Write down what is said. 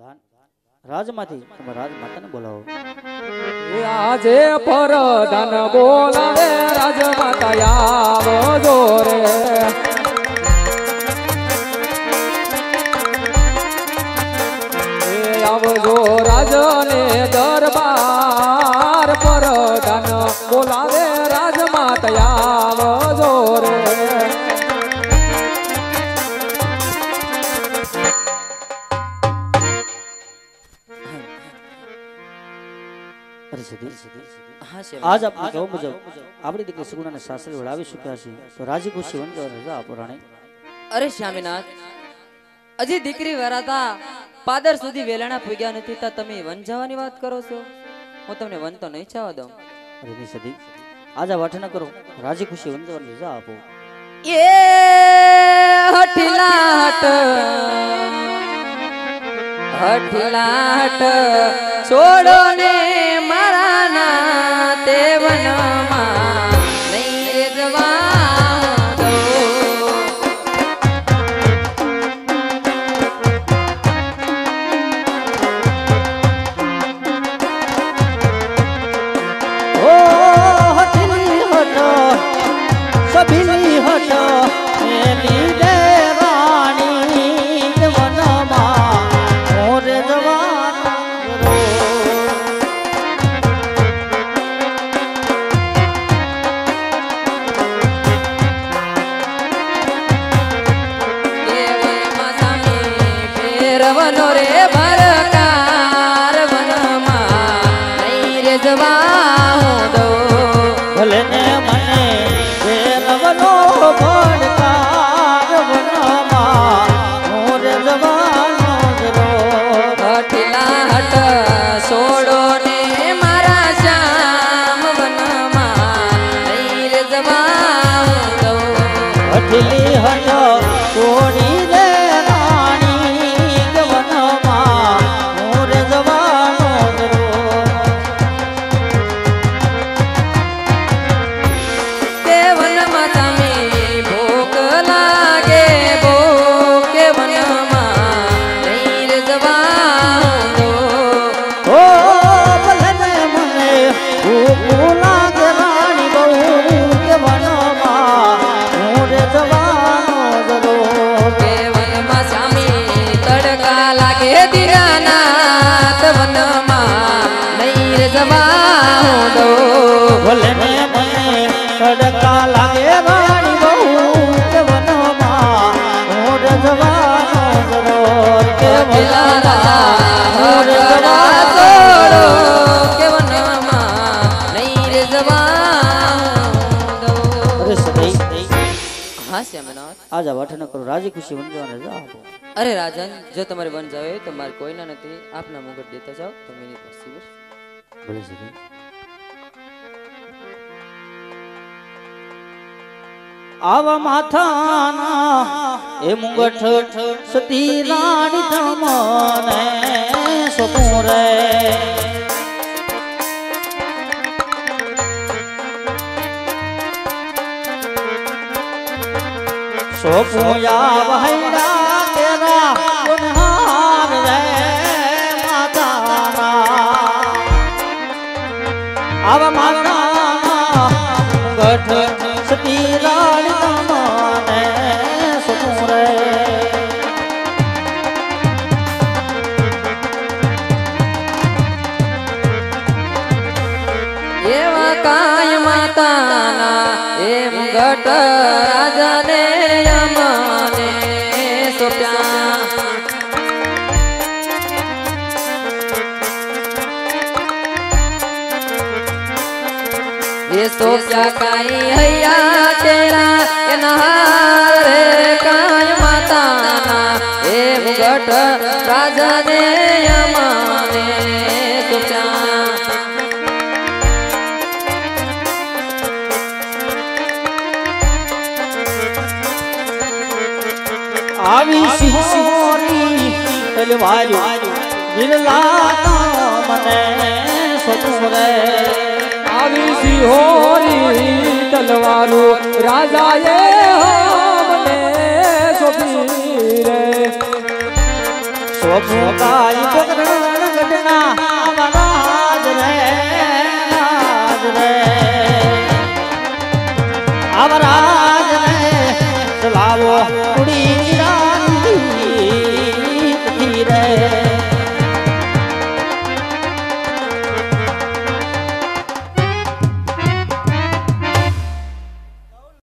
રાજમાંથી તમે રાજમાતાને બોલાવો. આજે પરધાન બોલાવે રાજમાતા આવજો રે. આવજો રાજને દરબાર પરધાન બોલાવે રાજમાતા આવજો રે. आज आपने कहो मुजब आपणी दीकरी सुगुणाने सासरे वळावी चुक्या छे तो राजी खुशी वंजवा रजा आपो राणे. अरे स्वामीनाथ अजी दीकरी वराता पादर सुधी वेलाणा पुग्या नथी ता तमे वंजावानी વાત કરો છો. હું તમને વન તો નહીં ચાવા દઉં. अरे नहीं सदी आज आ वाट न करो राजी खुशी वंजवा रजा आपो. ये हठलाट हठलाट छोड़ो ने मारा ना ते वनमा नहीं जवा दो. ओ हटली हट सभिली हट मेली दे रानी वनमा मोर जवान रो. रवनो रे भरकार वनमा नहीं रे जवा दो. भले ने मने रवनो भरकार वनमा मोर जवानो रो. हठला हट सोड़ो ने मारा श्याम वनमा नहीं रे जवा दो. हठली हट छोड़ी दे रानी वनमा मोर जवानो रो. के वनमा सामे भूख लागे भूखे वनमा नहीं रे जवा दो. ओ भले मने भूला के रानी बहू के वनमा मोर जवानो रो. के वनमा सामे तड़का लागे दीनानाथ वनमा नहीं रे जवा दो. भले ने मने तड़का लागे रानी बहू के वनमा मोर जवानो रो. के दिलाला मोर हटड़ा जवानो छोड़ो के वनमा नहीं रे जवा दो. अरे सदै हाँ श्यामनाथ आज आ वाट न करो राजी खुशी वंजवा रजा आपो. अरे राजन जो तुम्हारे वन जावे तो मारे कोई ना नहीं आपना मुकुट देता जाओ तो मेरी पसीवर. भले सदै आवा माथाना ए मुंगठ सती रानी तमने सपुरे. सोपुया वहैरा तेरा गुनहार रे माताना. आवा माथाना मुंगठ सती रानी तमने सपुरे. एवा काय माताना एम घट राजा ने यमने सोप्या. ये सोप्या काई हैया तेरा ये नहारे काय माताना एम घट राजा ने यमने सोप्या. आवी सिहोरी तलवारी विरला मने सपुरे. આવી સિહોરી તલવારો રાજાએ મને સોંપી રે. સોમુકાઈ કોકરણ ઘટના આવાજ રે આવાજ